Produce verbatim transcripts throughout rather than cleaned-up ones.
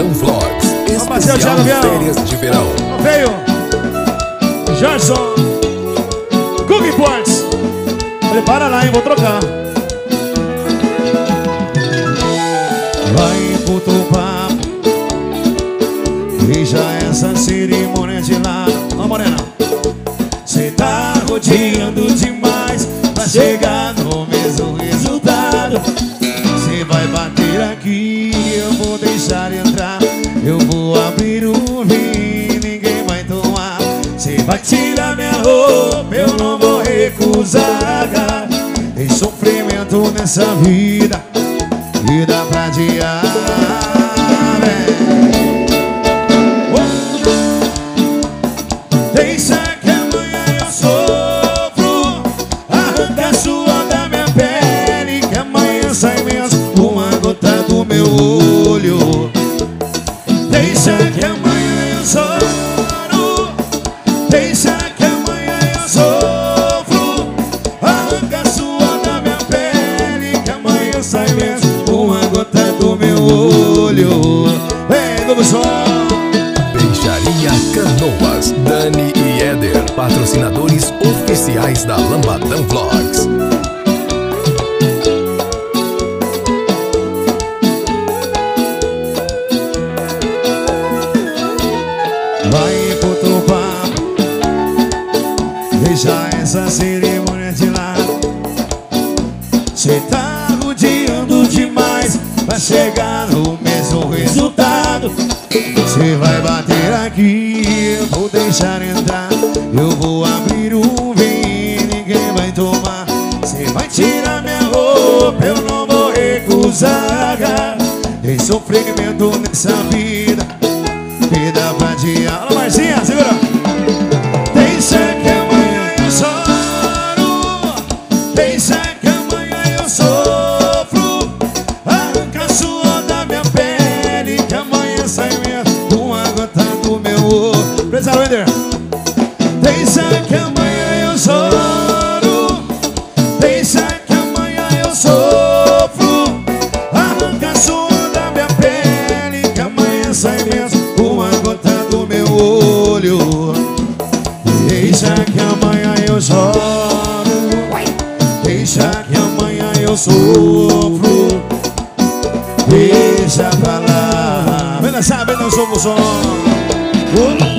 Lambadão Vlogs, especial férias de verão. Veio Gerson Cookie Points. Prepara lá, hein, vou trocar. Vai pro teu papo, veja essa cerimônia de lado. Ó, morena, cê tá rodeando demais pra chegar no mesmo resultado. Cê vai bater aqui, eu vou deixar entrar. Eu vou abrir o vinho, ninguém vai tomar. Cê vai tirar minha roupa, eu não vou recusar. Tem sofrimento nessa vida e dá pra adiar, oh. Deixa que amanhã eu sofro, arranca suor da minha pele, que amanhã sai menos uma gota do meu olho. Deixa que amanhã eu choro, deixa que amanhã eu sofro, arranca suor da minha pele, que amanhã sai menos uma gota do meu olho. Vem, Novo som. Peixaria Canoas, Dani e Éder, patrocinadores oficiais da Lambadão Vlogs. Vai pro teu papo, deixa essa cerimônia de lado. Cê tá rodeando demais pra chegar no mesmo resultado. Cê vai bater aqui, eu vou deixar entrar. Eu vou abrir um vinho, ninguém vai tomar. Cê vai tirar minha roupa, eu não vou recusar. Tem sofrimento nessa vida que dá pra adiar. Alô, Marcinha, segura. Deixa que amanhã eu choro, deixa que amanhã eu sofro, arranca suor da minha pele, que amanhã sai mesmo uma gota do meu olho. Presa, Wender. Deixa que amanhã eu choro, deixa que amanhã eu sofro, arranca suor da minha pele, que amanhã sai mesmo uma gota do meu olho. Deixa que amanhã eu choro, deixa que amanhã eu sofro, deixa pra lá. Vem dançar, vem dançar o som. Oh.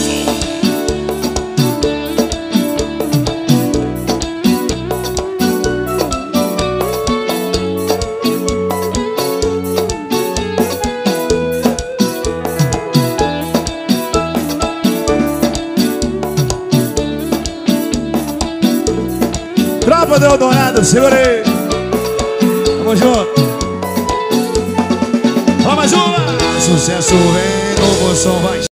Tropa do Eldorado, segura aí. Tamo junto. Vamos mais uma. Sucesso vem, novo som vai.